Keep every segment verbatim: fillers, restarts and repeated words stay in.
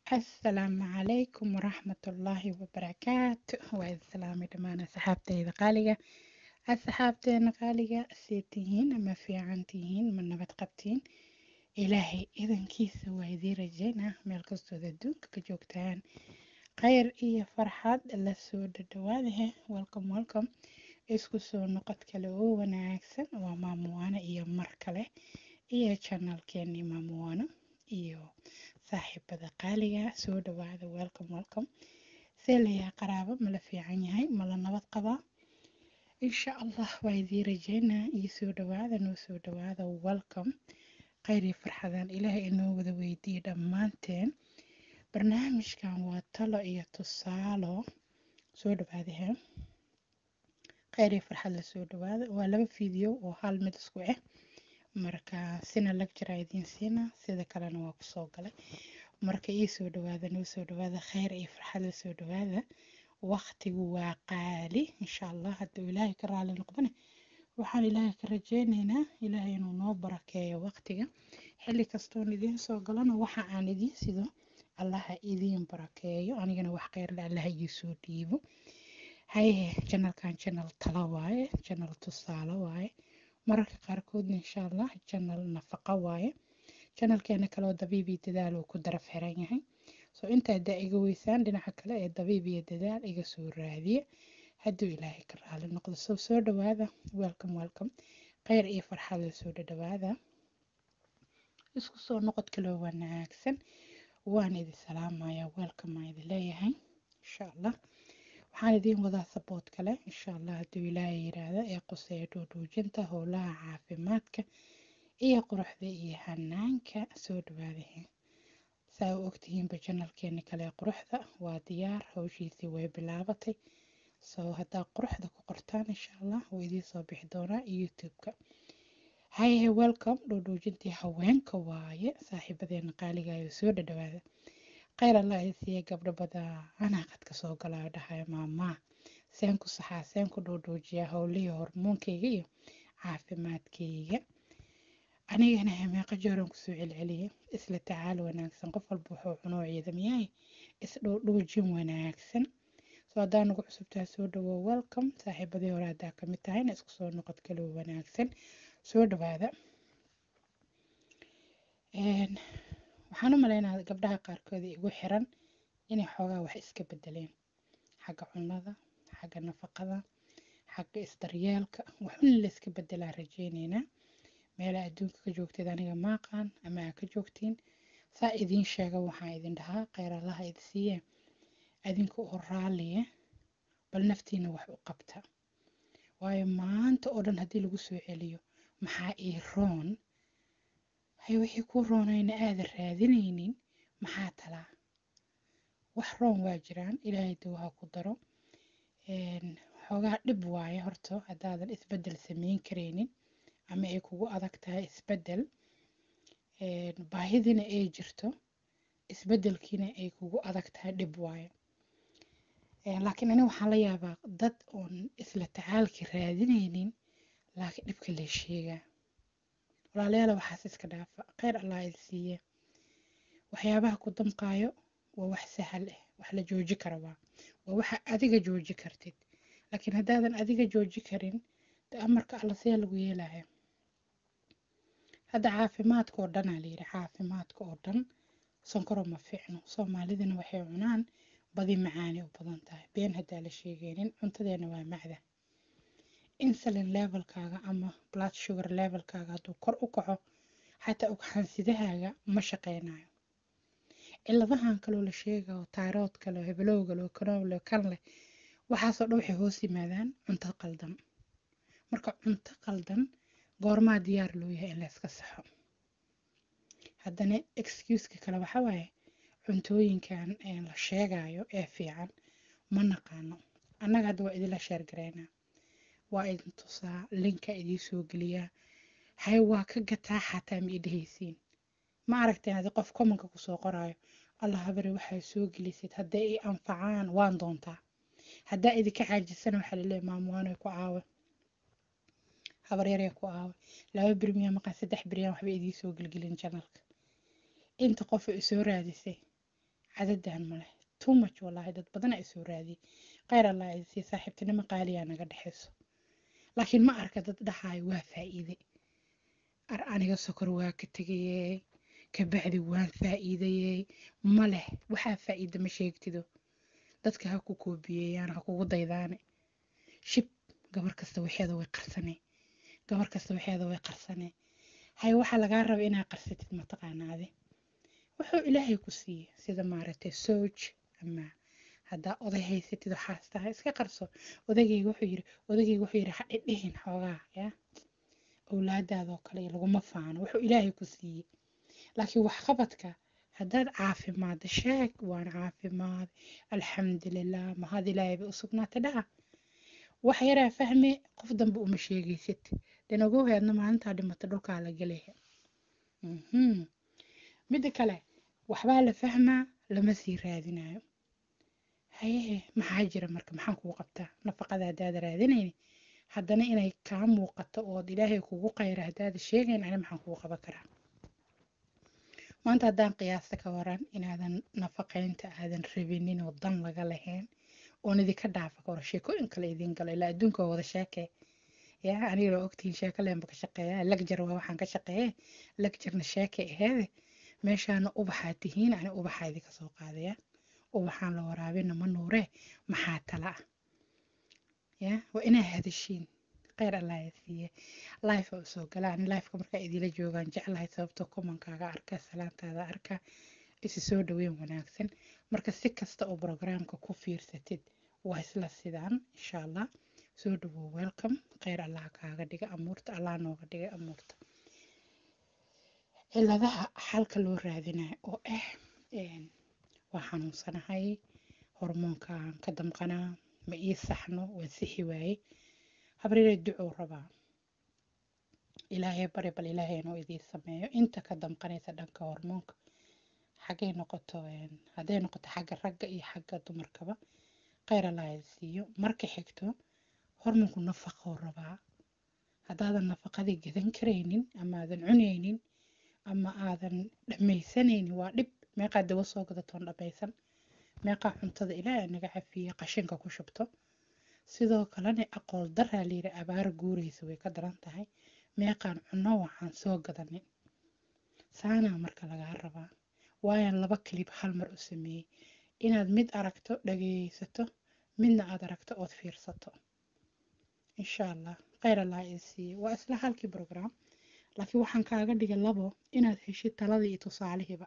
السلام عليكم ورحمة الله وبركاته والسلام دمان أصحابتي غالية أصحابتي غالية سيتين ما في عنتين من نبت قبتين إلهي إذن كيس ويدي رجينا ملكستو ذدوك كجوكتان خير إيه فرحات لسود الدواده welcome welcome isku soo noqod kale oo wanaagsan waa maamuwaana iyo mar kale iyo channelkeeni maamuwaana iyo saaxiibada qaaliga soo dhawaada welcome welcome seelaya qaraabo mala fiican yahay mala nabad qabaa insha allah waa idii rajaynaa iyo soo dhawaada noo soo dhawaada welcome khayr iyo farxadaan ilaahay inoo wada weydiiyo dhammaanteen barnaamijkan waa talo iyo tusaalo soo dhawaadaha khayr iyo farxad la soo dhawaada waa laba video oo hal mid isku ah marka sina lecture idiin siina sida kalena waa ku soo galay marka ii soo dhawaada noo soo dhawaada khayr iyo farxad la soo dhawaada waqtigu waa qaali insha allah hadduu ilaahay ka raali noqdana waxaan ilaahay ka rajaynaynaa ilaahay inuu noo barakeeyo waqtiga xilli kastoon idiin soo galana waxa aan idiin sido allaha idiin barakeeyo anigana wax khayr leh allaha ii soo dhiibo haye channelkan channel talo waaye channel tusaale waaye mararka qaarkoodna insha allah channel nafaqo waaye channelkeena kaloo dabiib iyo dadaal uu ku daraf xiran yahay so inta haddaa iga weysaan dhinaca kale ee dabiib iyo dadaal iga soo raadiye hadduu ilaahay ka raali noqdo soo soo dhawaada welcome welcome khayr iyo farxad la soo dhawaada isku soo noqod kaloo wanaagsan waan idin salaamayaa welcome aan idin leeyahay insha allah waxaan idiin wadaa support kale insha allah hadduu ilaahay yiraahdo ee quseeya dhuudhuujinta howlaha caafimaadka iyo quruxda iyo hanaanka soo dhawaadaha saa u ogtihiinba channelkeeni kale quruxda waa diyaar hawshiisii way bilaabatay soo haddaa quruxda ku qortaan insha allah wuu idiin soo bixi doonaa youtube-ka haye welcome dhuudhuujintii haweenka waaye saaxiibadeena qaaliga ayuu soo dhawaada khayr allah isiiya gabdho badanaa qadka soo galaayo dhahayo maamaa seen ku saxaa seen ku dhuudhuujiyaa howlihii hormoonkayga iyo caafimaadkayga anigana meeqa jooran kusoo celceliyay isla tacaal wanaagsan qof walba wuxuu cunoo ciidamyahay isdhuudhuujin wanaagsan soo haddaa nagu cusubtaa soo dhawow welcome saaxiibadii hore haddaa ka mid tahayna isku soo noqod kaloo wanaagsan soo dhawaada waxaan u maleynayaa gabdhaha qaarkood igu xiran inay xoogaa wax iska bedeleen xagga cunada xagga nafaqada xagga isdaryeelka waxun la iska bedelaa rajaynaynaa meelaha adduunka ka joogteed aniga maaqaan ama aa ka joogtiin saa idiin sheega waxaan idin dhahaa khayr allaha idi siiye adinka oo raaliye bal naftiina wax u qabta waayo maanta oo dhan haddii lagu soo celiyo maxaa ii roon hay wixii ku roonayna aada raadinaynin maxaa talaa wax roon waa jiraan ilaahay dawaha ku daro xoogaa dhib waaye horto haddaadan isbedel samayn karaynin ama ay kugu adag tahay isbedel baahidina ay jirto isbedelkiina ay kugu adag tahay dhib waaye laakiin aniga waxaan la yaabaa dad oon isla tacaalki raadinaynin laakiin dhibka la sheegaa walaalayaal waxaas iska dhaafa khayr allah idin siiye waxyaabaha ku damqaayo waa wax sahal ah wax la jooji kara waa waa waxa adiga jooji kartid laakiin haddaadan adiga jooji karin amarka alla see lagu yeelaya hadda caafimaadka oo dhan aa layidhi caafimaadka oo dhan sonkoro ma fiicno soomaalidana waxay cunaan badi macaani u badan tahay been haddaa la sheegaynin cuntadeena waa macda insulin levelkaaga ama blood sugar levelkaaga hadduu kor u kaco xataa ugxansidahaaga ma shaqaynayo ciladahan kaloo la sheegayo tayrood kale heblow kale kanowle kan leh waxaasoo dhan waxay hoos yimaadaan cunto qaldan marka cunto qaldan goormaa diyaar loo yahay in la iska saxo haddana excuse-ka kale waxa waaye cuntooyinkan la sheegayo ee fiican ma naqaano annaga hadda waa idinla sheer garaynaa waa idin tusaa linka idiin soo geliyaa hay waa ka gataa xataa ma idhahaysiin ma aragteen hadii qof komanka kusoo qoraayo allah habari waxay soo gelisid hadday i anfacaan waan doontaa haddaa idinka caajisana waxaa laleeyahay maamuwaano ku caawa habar yaree ku caawa laba birmiya maqan saddex biryan waxba idiin soo gelgelin channelka inta qof ay soo raadisay cadadan ma leh too much wallahi dad badan ay soo raadiyay khayr allah ay sii saaxiibtinimo qaaliya naga dhexeyso laakiin ma arka dad dhaxay waa faa'iide ar aniga sokor waa ka tagayay ka bacdi waan faa'iidayay ma leh waxaa faa'iido ma sheegtido dadka ha ku koobiyayaan ha kugu daydaane shib gabar kasta waxeeda way qarsanay gabar kasta waxeeda way qarsanay hay waxa laga rabo inaad qarsatid ma taqaanaade wuxuu ilaahay ku siiyay sida maaragtay sooj ama haddaa oday haysatid waxaas tahay iska qarso odagayga wuxuu yiri odagayga wuxuu yiri ha dhidhihin xoogaa ya awlaadaadoo kale laguma faano wuxuu ilaahay ku siiyey laakiin wax qabadka haddaad caafimaad sheeg waan caafimaad alxamdulilah mahad ilaahay bay u sugnaatay dhaha wax yaraa fahme qof dambe uma sheegaysid danagow heedna maalintaa dhimata dhulkaa la gelay midda kale waxbaa la fahmaa lama sii raadinayo haye maxaa jira marka maxaan kugu qabtaa nafaqada haddaad raadinayni haddana inay kaa muuqato ood ilaahay kugu qayra haddaad sheegayn ani maxaan kugu qaban karaa maanta haddaan qiyaasta ka waran inaadan nafaqaynta aadan rabinin oo dan laga lahayn oon idinka dhaafa ka hor sheekooyin kale idin galo ilaa adduunka wada sheekee yaa aniga la ogtihiin sheeko leenba ka shaqeeyaa lagjar waa waxaan ka shaqeeyay lagjarna sheeke aheede meeshaana ubaxaa tihiin ani ubaxaa idinka soo qaadaya ubaxaan la waraabina ma nuure maxaa tala ah ya waa inaa hadashiin khayr allah ya siiye life oo soo gala ani lifeka markaa idila joogaan jeclahay sababtoo komankaaga arka salaantaada arka isi soo dhaweyn wanaagsan marka si kasta oo programka ku fiirsatid waa isla sidaan insha allah soo dhawow welcome khayr allah kaaga dhiga amuurta allah nooga dhiga amuurta ciladaha xalka loo raadinayo oo ah waa xanuunsanahay hormoonkaan ka damqanaa ma ii saxno waan sixi waaye habriire ducuu rabaa ilaahay bari bal ilaahay inuu idiin sameeyo inta ka damqanaysa dhanka hormoonka xaggay noqoto hadday noqoto xagga ragga iyo xagga dumarkaba khayr allah siiyo marka xigto hormoonku nafaqo rabaa haddaadan nafaqadii gadan karaynin ama aadan cunaynin ama aadan dhamaysanaynin waa dhib meeqaa dawo soo gadatoon dhamaysan meeqaa cuntada ilaahay naga cafiye qashinka ku shubto sidoo kalena aqool daraa layiri abaar guuraysa way ka daran tahay meeqaan cunno waxaan soo gadanin saanaa marka lagaa rabaa waayan laba kilib hal mar u sameeyey inaad mid aragto dhageysato midna aad aragto ood fiirsato insha allah khayr allah ii siiye waa isla halkii program laakiin waxaan kaaga dhigay labo inaad heshid taladii iyo tusaalihiiba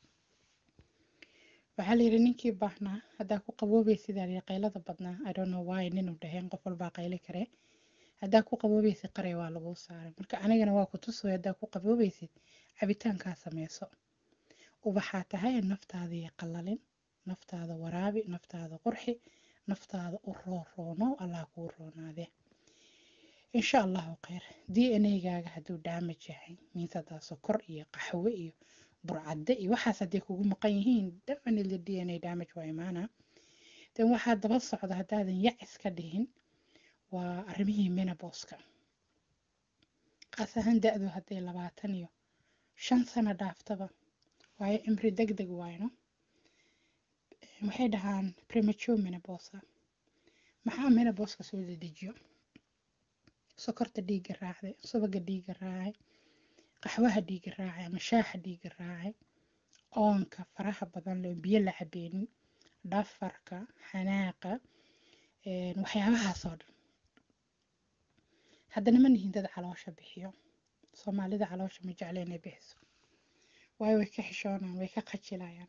waxaa layidhi ninkii baahnaa haddaa ku qaboobaysid aa qaylada badnaa I don't know why nin u dhaheen qof walbaa qayli karee haddaa ku qaboobaysid qaray waa laguu saaray marka anigana waa ku tusooy haddaa ku qaboobaysid cabitaankaa sameyso ubaxaa tahay naftaada iyo qalalin naftaada waraabi naftaada qurxi naftaada u rooroono allah kuu roonaade insha allahu khayr d n a gaaga hadduu damage yahay means haddaa sokor iyo qaxwe iyo burcadde iyo waxaas hadday kugu maqan yihiin definitely d n a damage waa imaana dan waxaa daba socda haddaadan yac iska dhihin waa arrimihii menopauska qaas ahaan da-du hadday labaatan iyo shan sano dhaaftaba waayo cimri deg deg waayno waxay dhahaan premature menopause maxaa menopauska soo dedejiyo sokorta dhiigga raacday subaga dhiigga raacay qaxwaha dhiigga raacay ama shaaxa dhiigga raacay oonka faraha badan leh biyo la cabeenin dhafarka xanaaqa waxyaabahaas oo dhan haddana ma nihin dad caloosha bixiyo soomaalida caloosha ma jecla inay bixiso waayo way ka xishoonaan way ka qajilayaan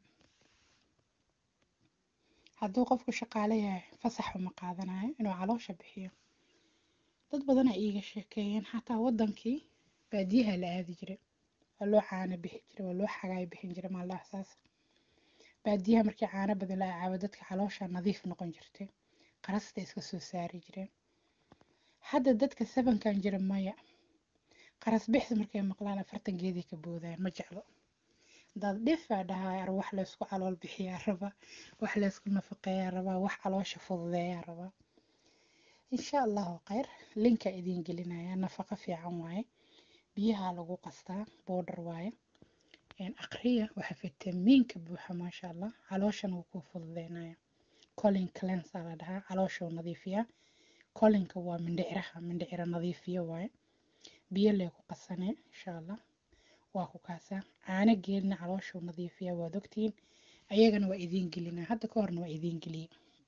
hadduu qofku shaqaale yahay fasax uma qaadanayo inuu caloosha bixiyo dad badan ay iiga sheekeeyeen xataa wadankii baadiyaha la aadi jiray waa loo caano bixi jiray waa loo xagaay bixin jiray maalda axsaas baadiyaha markii caano badan la caabo dadka caloosha nadiif noqon jirtay qarasta iska soo saari jireen hadda dadka sabankan jira maya qaras bixis markay maqlaan afartan geedii ka boodaan ma jeclo dad dhifaa dhahaa ar wax la isku calool bixiyaa raba wax la isku nafaqeeyaa raba wax caloosha fududeeyaa raba insha allahu khayr linka idiin gelinaya nafaqo fiican waaye biyaha lagu qastaa boodhar waaye aqriya waxa fitamiinka buuxa maasha allah calooshana wuu kuu fududeynaya colon cleanse la dhahaa caloosha wuu nadiifiyaa colinka waa mindhiciraha mindhicira nadiifiya waaye biyo lee ku qasanee insha allah waa ku kaasaa caano geelna caloosha wuu nadiifiyaa waad ogtihiin ayagana waa idiin gelinaa hadda ka horna waa idiin geliyey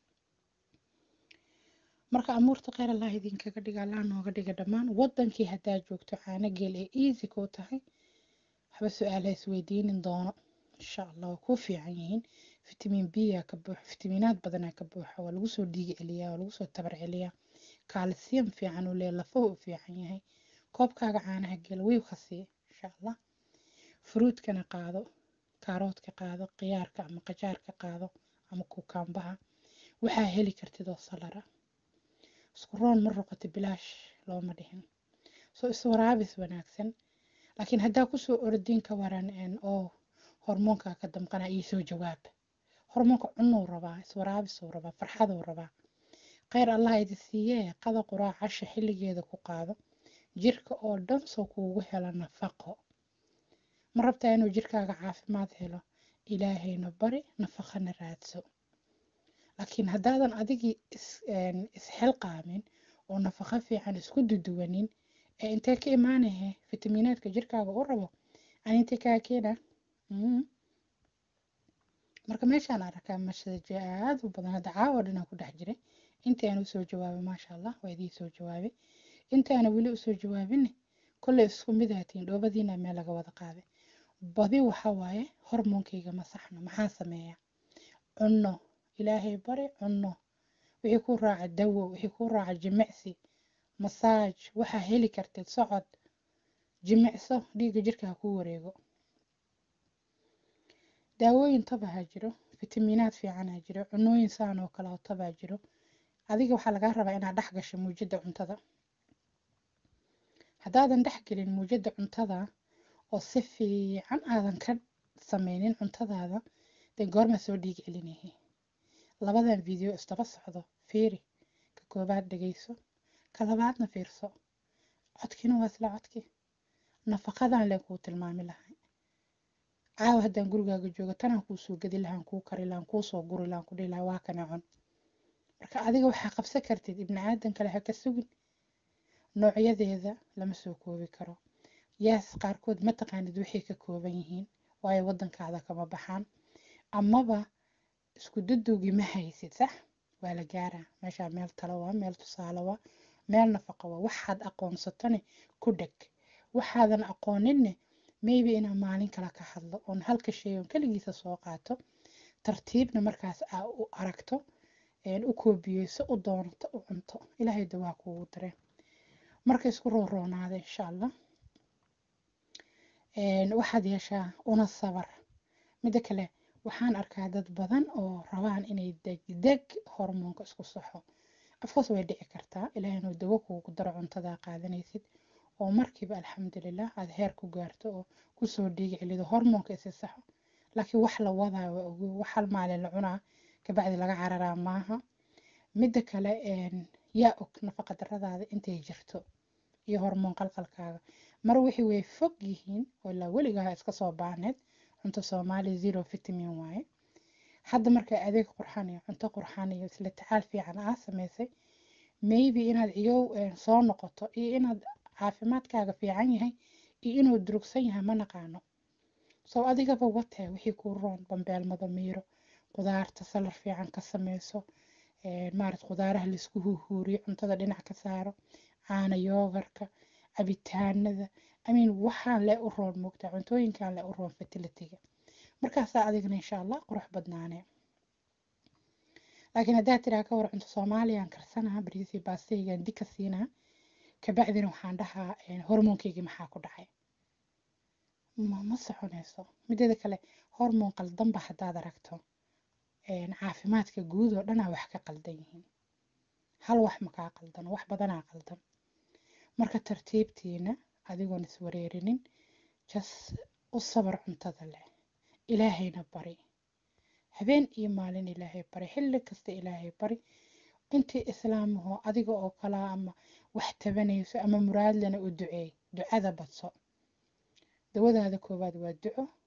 marka amuurta kheyr allah idinkaga dhiga allah nooga dhiga dhammaan wadankii haddaa joogto caano geel ee easy kuu tahay waxba su-aal ha isweydiinin doono insha allah waa kuu fiican yihiin fitamiin b yaa ka buuxa fitamiinaad badanaa ka buuxa waa lagu soo dhiigi celiyaa waa lagu soo tabar celiyaa kaalsiyam fiican uu leeyahay lafahu u fiican yahay koobkaaga caanaha geel wiibka sii insha allah fruutkana qaado kaaroodka qaado khiyaarka ama qajaarka qaado ama kukaambaha waxaa heli kartid oo salara isku roon ma roqoto bilaash looma dhihin soo iswaraabis wanaagsan laakiin haddaa kusoo ordin ka waran oo hormoonka ka damqana iyo soo jawaab hormoonka cunuu rabaa iswaraabisuu rabaa farxaduu rabaa kheyr allah idi siiyee qada quraac casha xilligeeda ku qaado jirka oo dhan soo kuugu helo nafaqo ma rabtaa inuu jirkaaga caafimaad helo ilaahayna bari nafaqana raadso laakiin haddaadan adigii isxilqaamin oo nafaqo fiican isku duduwanin ee intee ka imaanahe fitamiinaadka jirkaaga u rabo aan intee kaa keena marka meeshaan arkaa masaje aad u badan hadda caawa dhanaan ku dhex jiray intaana usoo jawaabay maasha allah waa idii soo jawaabay intaana weli usoo jawaabin kolley isku midaatiin dhoobadiina meel laga wada qaaday badi waxa waaye hormoonkayga ma saxno maxaa sameeya cunno ilaahay bari cunno wixii ku raaca dawo wixii ku raaca jimicsi masaaj waxaa heli kartid socod jimicso dhiigga jirka ha kuu wareego daawooyin tabaa jiro fitamiinaad fiican ha jiro cunooyin saan oo kale oo tabaa jiro adiga waxaa lagaa rabaa inaad dhex gasho muujada cuntada haddaadan dhex gelin muujada cuntada oo si fiican aadan ka sameynin cuntadaada dee goorma soo dhiig celinahay labadan video isdaba socdo fiiri ka koobaad dhegeyso ka labaadna fiirso codkiina waa isla codki nafaqadan lee kuu tilmaami lahay caawa haddaan gurigaaga joogo tanaan kuu soo gedi lahaan kuu kari lahaan kuu soo guri lahaan ku dhihi lahaa waa kana cun marka adiga waxaa qabsan kartid ibni aadan kale ha ka sugin noocyadeeda lama soo koobi karo yaas qaarkood ma taqaanid waxay ka kooban yihiin waayo wadankaada kama baxaan amaba isku dudugi ma haysid sax waa la gaaraa meeshaa meel talo waa meel tusaale waa meel nafaqo waa waxaad aqoonsatane ku dheg waxaadan aqooninne maybe inaan maalin kale ka hadlo oon halka shay oon keligiisa soo qaato tartiibna markaas aa u aragto u koobiyeyso u doonato u cunto ilaahay dawaa kuugu dare marka isku rooroonaada insha allah waxaad yeeshaa una sabar mida kale waxaan arkaa dad badan oo rabaan inay degdeg hormoonka isku saxo afkoos way dhici kartaa ilaahay inuu dawo kuugu daro cuntadaa qaadanaysid oo markiiba alxamdulilah aad heer ku gaarto oo kusoo dhiigi celido hormoonka isi saxo laakiin wax la wadaa waa ogo wax hal maalin la cunaa kabacdi laga cararaa maaha mida kale yaa og nafaqa daradaada intay jirto iyo hormoon qalqalkaaga mar wixii way fog yihiin oo ilaa weligaa iska soo baahneed cunto soomaali zero vitamin waaye hadda markaa adeeg qurxan iyo cunto qurxan iyo isla tacaal fiican aa samaysay maybe inaad ciyow soo noqoto iyo inaad caafimaadkaaga fiican yahay iyo inuu durugsan yahay ma naqaano soo adigaba watee wixii kuu roon bambeelmada miiro qudaarta salar fiican ka samayso maarat qudaaraha laisku huhuuriyo cuntada dhinac ka saaro caana yoogarka cabitaanada amiin waxaan le u roon moogtaa cuntooyinkan le u roon fertility-ga markaasaa adigna insha allah qurux badnaane laakiin haddaad tiraa ka war cunto soomaaliyaan karsanaha bariisi baastaygan dika siinaa kabacdina waxaan dhahaa hormoonkaygii maxaa ku dhacay ma soconayso mideeda kale hormoon qaldanba haddaad aragto caafimaadka guud oo dhanaa wax ka qaldan yihiin hal wax makaa qaldan wax badanaa qaldan marka tartiibtiina adigoon iswareerinin jas u sabar cuntada leh ilaahayna bari habeen iyo maalin ilaahay bari xilli kasta ilaahay bari intii islaamaho adiga oo kala ama wax tabanayso ama muraadlana u duceey ducada badso dawadaada koowaad waa duco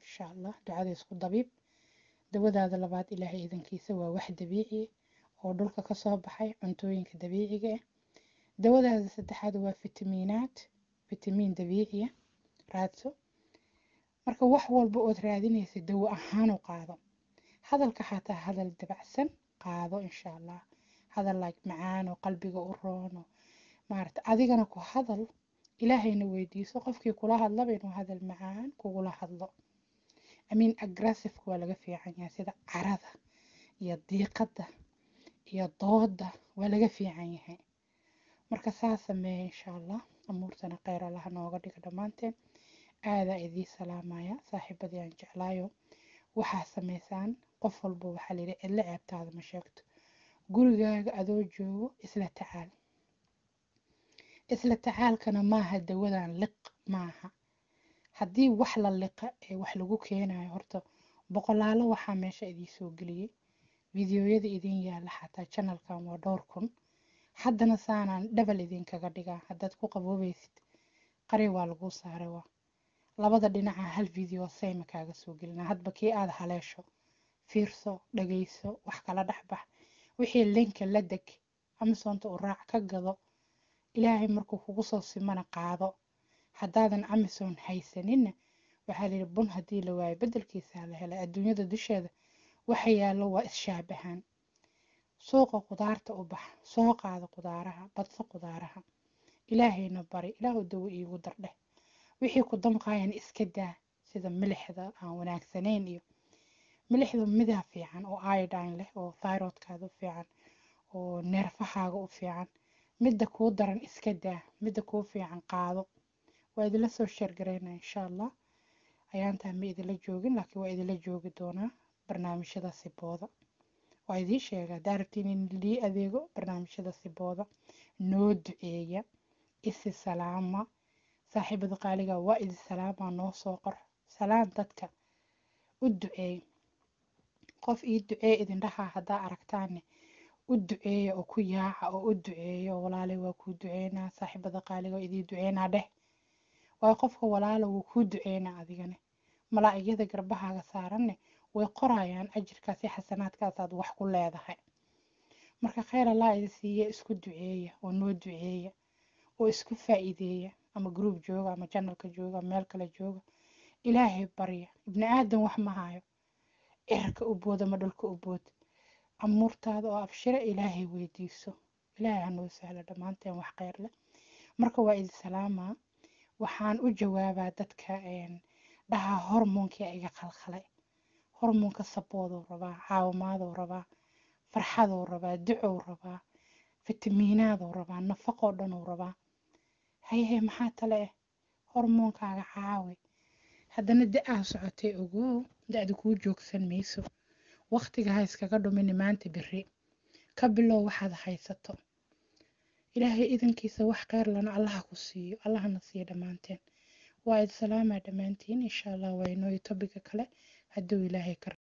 insha allah ducada isku dabiib dawadaada labaad ilaahay idankiisa waa wax dabiici oo dhulka ka soo baxay cuntooyinka dabiiciga ah dawadaada saddexaad waa fitamiinaad fitamiin dabiici ah raadso marka wax walba ood raadinaysa dawo ahaan u qaado hadalka xataa hadal dabacsan qaado insha allah hadal like macaan oo qalbiga u roon oo maarta adigana ku hadal ilaahayna weydiiso qofkii kula hadlaba inuu hadal macaan kugula hadlo amiin aggressive waa laga fiican yahay sida carada iyo diiqada iyo dooda waa laga fiican yahay marka saas sameeya insha allah amuurtana khayr allah nooga dhiga dhammaanteen aadaa idii salaamaya saaxiibadii aan jeclaayo waxaa samaysaan qof walba waxaa la yidhi cidlo ceebtaada ma sheegto gurigaaga adoo joogo isla tacaal isla tacaalkana maaha dawadan liq maaha haddii wax la liqa ee wax lagu keenayo horta boqolaalo waxaa meesha idii soo geliyey fideoyada idin yaala xataa channelkan waa dhowr kun haddana saanaan dhabal idinkaga dhigaa haddaad ku qaboobaysid qari waa lagu saaray waa labada dhinaca hal video sayma kaaga soo gelina hadba kii aad haleesho fiirso dhageyso wax kala dhexbax wixii linka la deg amazonta u raac ka gado ilaahay markuu kugu soo simana qaado haddaadan amazon haysaninna waxaa layidhi bun haddii la waayo bedelkiisaa la helay adduunyada dusheeda waxa yaallo waa isshaabahaan suuqa qudaarta u bax soo qaado qudaaraha badso qudaaraha ilaahayna bari ilaahu dawo iigu dardheh wixii ku damqayan iska daa sida milixda aan wanaagsanayn iyo milixdu midaa fiican oo iodine leh oo thyroidkaada u fiican oo neerfahaaga u fiican midda kuu daran iska daa midda kuu fiican qaado waa idila soo sheergareynaa insha allah ayaantaa ma idila joogin laakiin waa idila joogi doonaa barnaamijyada sibooda waa idii sheegaa daarabtiin in lii adeego barnaamijyada sibooda noo duceeya isi salaama saaxiibada qaaliga waa idi salaamaa noo soo qor salaan dadka u duceey qof ii duceey idin dhahaa haddaa aragtaane u duceeya oo ku yaaca oo u duceeya walaalay waa kuu duceynaa saaxiibada qaaliga waa idii duceynaa dheh waa qofka walaala wuu kuu duceynaa adigane malaa'igada garbahaaga saaranne way qorayaan ajirkaas iyo xasanaadkaas aad wax ku leedahay marka khayr allah idi siiya isku duceeya oo noo duceeya oo isku faa'iideeya ama group jooga ama channelka jooga meel kale jooga ilaahay barya ibni aadan wax ma hayo cirka u booda ma dhulka u bood amuurtaada oo abshira ilaahay weydiiso ilaahay ha noo sahlo dhammaanteen wax khayr leh marka waa idi salaamaa waxaan u jawaabaa dadka dhaha hormoonkii iga khalkhalay hormoonka sabooduu rabaa caawimaaduu rabaa farxaduu rabaa ducow rabaa fitamiinaaduu rabaa nafaqoo dhanuu rabaa hayahe maxaa tale eh hormoonkaaga caawi haddana da-aa socotay ogow da-da kuu joogsan mayso waqtiga ha iskaga dhumini maanta biri ka bilow waxaad haysato ilaahay idankiisa wax khayr lana allaha ku siiyo allahana siiyo dhammaanteen waa id salaamaa dhammaantiin insha allah waa inoo tobiga kale hadduu ilaahay ka